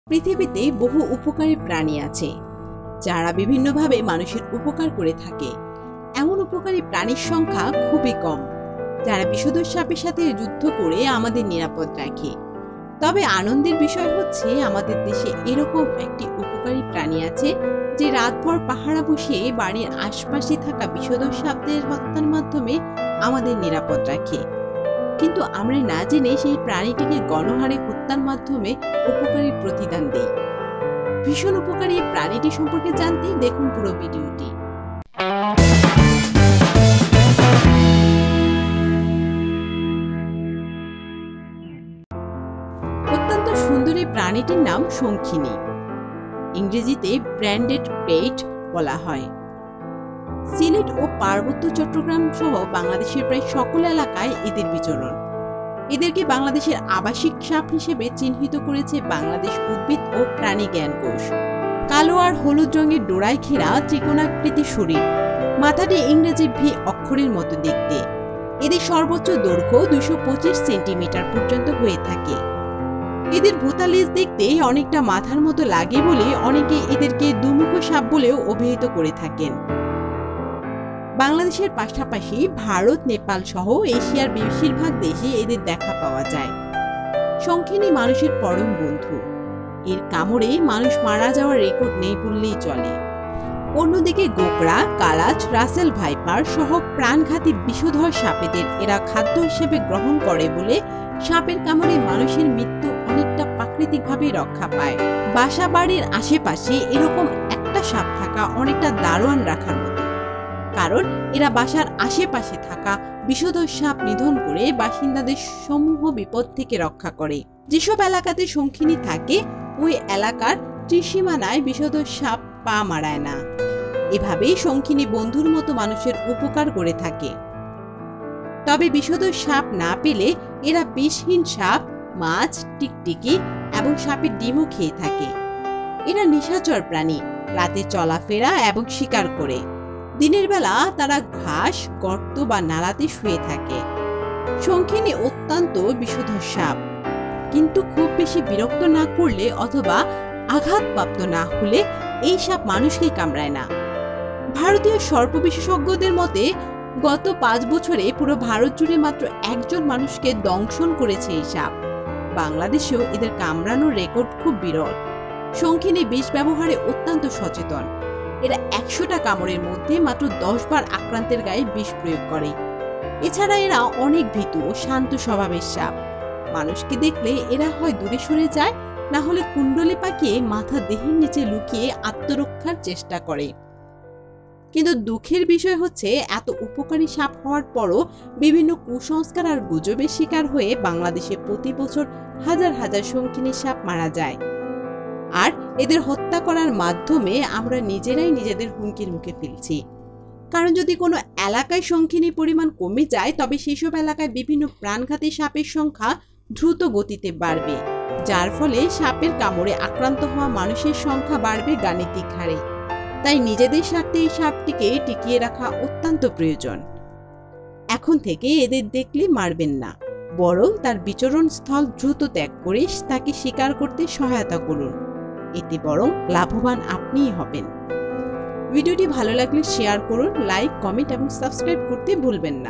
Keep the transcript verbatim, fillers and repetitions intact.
পৃথিবীতে বহু উপকারী প্রাণী আছে যারা বিভিন্নভাবে মানুষের উপকার করে থাকে। এমন উপকারী প্রাণীর সংখ্যা খুবই কম যারা বিষধর সাপের সাথে যুদ্ধ করে আমাদের নিরাপদ রাখে। তবে আনন্দের বিষয় হচ্ছে আমাদের দেশে এরকম একটি উপকারী প্রাণী আছে যে রাতভর পাহারা বসিয়ে বাড়ির আশপাশে থাকা বিষধর সাপদের হত্যার মাধ্যমে আমাদের নিরাপদ রাখে। কিন্তু আমরা না জেনে সেই প্রাণীটিকে গণহারে হত্যার মাধ্যমে উপকারী প্রতিদান দেই। ভীষণ উপকারী এই প্রাণীটি সম্পর্কে জানতে দেখুন পুরো ভিডিওটি। অত্যন্ত সুন্দর এই প্রাণীটির নাম শঙ্খিনী। ইংরেজিতে ব্র্যান্ডেড প্রেট বলা হয়। সিলেট ও পার্বত্য চট্টগ্রাম সহ বাংলাদেশের প্রায় সকল এলাকায় এদের বিচরণ। এদেরকে বাংলাদেশের আবাসিক সাপ হিসেবে চিহ্নিত করেছে বাংলাদেশ উদ্ভিদ ও প্রাণী জ্ঞান কোষ। কালো আর হলুদ রঙের ডোরায় ঘেরা ত্রিকোণাকৃতি শরীর, মাথাটি ইংরেজি ভি অক্ষরের মতো দেখতে। এদের সর্বোচ্চ দৈর্ঘ্য দুইশো পঁচিশ সেন্টিমিটার পর্যন্ত হয়ে থাকে। এদের ভোঁতা লেজ দেখতে অনেকটা মাথার মতো লাগে বলে অনেকে এদেরকে দুমুখো সাপ বলেও অভিহিত করে থাকেন। বাংলাদেশের পাশাপাশি ভারত, নেপাল সহ এশিয়ার বেশিরভাগ দেশে এদের দেখা পাওয়া যায়। শঙ্খিনী মানুষের পরম বন্ধু। এর কামড়ে মানুষ মারা যাওয়ার রেকর্ড নেই বললেই চলে। অন্যদিকে গোকড়া, কালাচ, রাসেল ভাইপার সহ প্রাণঘাতী বিষধর সাপেদের এরা খাদ্য হিসেবে গ্রহণ করে বলে সাপের কামড়ে মানুষের মৃত্যু অনেকটা প্রাকৃতিকভাবে রক্ষা পায়। বাসা বাড়ির আশেপাশে এরকম একটা সাপ থাকা অনেকটা দারোয়ান রাখার মতো, কারণ এরা বাসার আশেপাশে থাকা বিষধর সাপ নিধন করে বাসিন্দাদের সমূহ বিপদ থেকে রক্ষা করে। যেসব এলাকাতে শঙ্খিনী থাকে ওই এলাকার ত্রিসীমানায় বিষধর সাপ পা মারায় না। এভাবেই শঙ্খিনী বন্ধুর মতো মানুষের উপকার করে থাকে। তবে বিষধর সাপ না পেলে এরা বিষহীন সাপ, মাছ, টিকটিকি এবং সাপের ডিমও খেয়ে থাকে। এরা নিশাচর প্রাণী, রাতে চলাফেরা এবং শিকার করে। দিনের বেলা তারা ঘাস, গর্ত বা নালাতে শুয়ে থাকে। শঙ্খিনী অত্যন্ত বিষধর সাপ, কিন্তু খুব বেশি বিরক্ত না করলে অথবা আঘাতপ্রাপ্ত না হলে এই সাপ মানুষকে কামড়ায় না। ভারতীয় সর্প বিশেষজ্ঞদের মতে গত পাঁচ বছরে পুরো ভারত জুড়ে মাত্র একজন মানুষকে দংশন করেছে এই সাপ। বাংলাদেশেও এদের কামড়ানোর রেকর্ড খুব বিরল। শঙ্খিনী বিষ ব্যবহারে অত্যন্ত সচেতন। এরা একশোটা কামড়ের মধ্যে মাত্র দশ বার আক্রান্তের গায়ে বিষ প্রয়োগ করে। এছাড়া এরা অনেক ভীতু ও শান্ত স্বভাবের সাপ। মানুষকে দেখলে এরা হয় দূরে সরে যায়, না হলে কুণ্ডলি পাকিয়ে মাথা দেহের নিচে লুকিয়ে আত্মরক্ষার চেষ্টা করে। কিন্তু দুঃখের বিষয় হচ্ছে এত উপকারী সাপ হওয়ার পরও বিভিন্ন কুসংস্কার আর গুজবের শিকার হয়ে বাংলাদেশে প্রতি বছর হাজার হাজার শঙ্খিনী সাপ মারা যায়। আর এদের হত্যা করার মাধ্যমে আমরা নিজেরাই নিজেদের হুমকির মুখে ফেলছি। কারণ যদি কোনো এলাকায় শঙ্খিনীর পরিমাণ কমে যায় তবে সেসব এলাকায় বিভিন্ন প্রাণঘাতী সাপের সংখ্যা দ্রুত গতিতে বাড়বে, যার ফলে সাপের কামড়ে আক্রান্ত হওয়া মানুষের সংখ্যা বাড়বে গাণিতিক হারে। তাই নিজেদের স্বার্থে এই সাপটিকে টিকিয়ে রাখা অত্যন্ত প্রয়োজন। এখন থেকে এদের দেখলে মারবেন না, বরং তার বিচরণ স্থল দ্রুত ত্যাগ করে তাকে শিকার করতে সহায়তা করুন। এতে বরং লাভবান আপনিই হবেন। ভিডিওটি ভালো লাগলে শেয়ার করুন, লাইক, কমেন্ট এবং সাবস্ক্রাইব করতে ভুলবেন না।